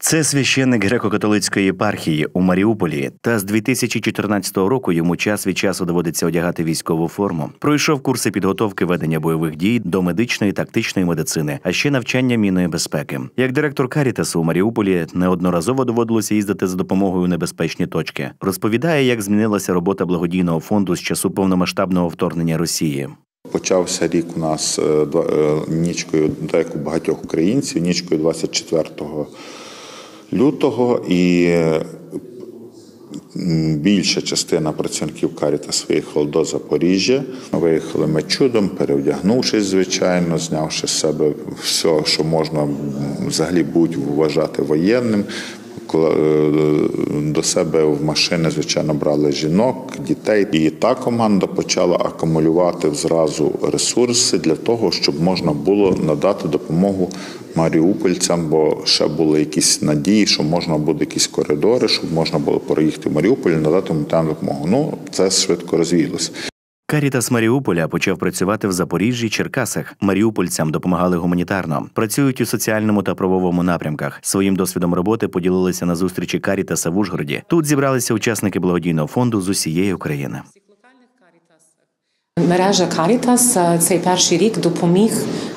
Це священник греко-католицької єпархії у Маріуполі, та з 2014 року йому час від часу доводиться одягати військову форму. Пройшов курси підготовки ведення бойових дій до медичної і тактичної медицини, а ще навчання мінної безпеки. Як директор Карітасу у Маріуполі неодноразово доводилося їздити за допомогою у небезпечні точки. Розповідає, як змінилася робота благодійного фонду з часу повномасштабного вторгнення Росії. Почався рік у нас нічкою, як у багатьох українців, нічкою 24 лютого, і більша частина працівників Карітас виїхала до Запоріжжя. Виїхали ми чудом, перевдягнувшись, звичайно, знявши з себе все, що можна взагалі вважати воєнним. До себе в машини, звичайно, брали жінок, дітей. І та команда почала акумулювати зразу ресурси для того, щоб можна було надати допомогу маріупольцям, бо ще були якісь надії, що можна буде якісь коридори, щоб можна було проїхати в Маріуполь і надати гуманітарну допомогу. Це швидко розвіялося. Карітас Маріуполя почав працювати в Запоріжжі, Черкасах. Маріупольцям допомагали гуманітарно. Працюють у соціальному та правовому напрямках. Своїм досвідом роботи поділилися на зустрічі Карітаса в Ужгороді. Тут зібралися учасники благодійного фонду з усієї України. Мережа Карітас цей перший рік допоміг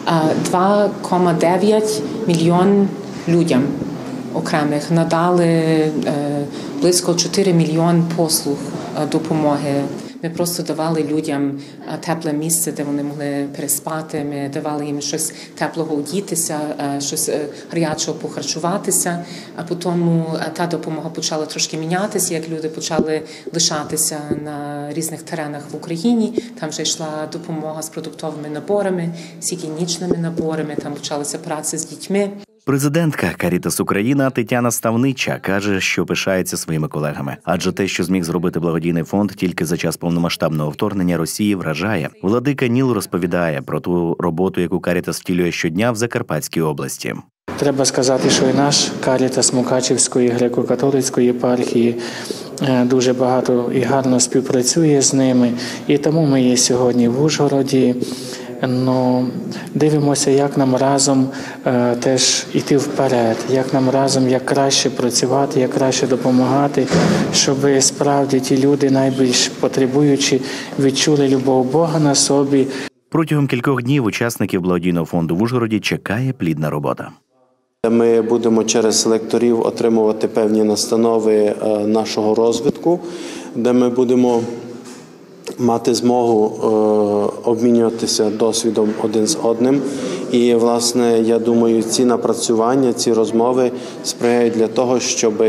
2,9 мільйон людям окремих. Надали близько 4 мільйон послуг допомоги. Ми просто давали людям тепле місце, де вони могли переспати, ми давали їм щось теплого одітися, щось гарячого похарчуватися, а потім та допомога почала трошки мінятися, як люди почали лишатися на різних теренах в Україні. Там вже йшла допомога з продуктовими наборами, з гігієнічними наборами, там почалася праця з дітьми. Президентка Карітас Україна Тетяна Ставнича каже, що пишається своїми колегами. Адже те, що зміг зробити благодійний фонд тільки за час повномасштабного вторгнення Росії, вражає. Владика Ніл розповідає про ту роботу, яку Карітас втілює щодня в Закарпатській області. Треба сказати, що і наш Карітас Мукачівської греко-католицької єпархії дуже багато і гарно співпрацює з ними. І тому ми є сьогодні в Ужгороді. Дивимося, як нам разом теж йти вперед, як нам разом, як краще працювати, як краще допомагати, щоб справді ті люди, найбільш потребуючі, відчули любов Бога на собі. Протягом кількох днів учасників благодійного фонду в Ужгороді чекає плідна робота. Ми будемо через лекторів отримувати певні настанови нашого розвитку, де ми будемо мати змогу обмінюватися досвідом один з одним. І, власне, я думаю, ці напрацювання, ці розмови сприяють для того, щоб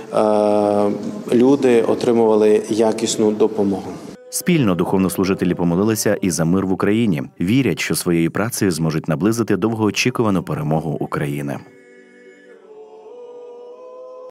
люди отримували якісну допомогу. Спільно духовнослужителі помолилися і за мир в Україні. Вірять, що своєю працею зможуть наблизити довгоочікувану перемогу України.